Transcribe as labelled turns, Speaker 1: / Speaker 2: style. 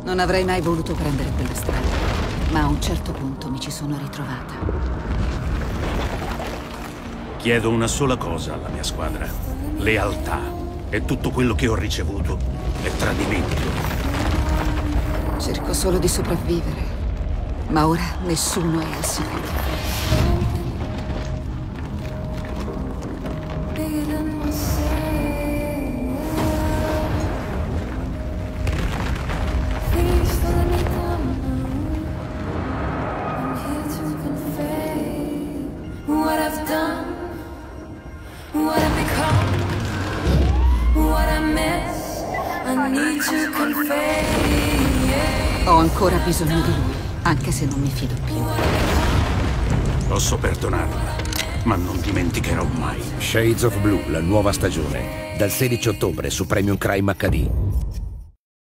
Speaker 1: Non avrei mai voluto prendere quella strada, ma a un certo punto mi ci sono ritrovata.
Speaker 2: Chiedo una sola cosa alla mia squadra: lealtà. E tutto quello che ho ricevuto è tradimento.
Speaker 1: Cerco solo di sopravvivere, ma ora nessuno è al sicuro. Ho ancora bisogno di lui, anche se non mi fido più.
Speaker 2: Posso perdonarla, ma non dimenticherò mai.
Speaker 3: Shades of Blue, la nuova stagione. Dal 16 ottobre su Premium Crime HD.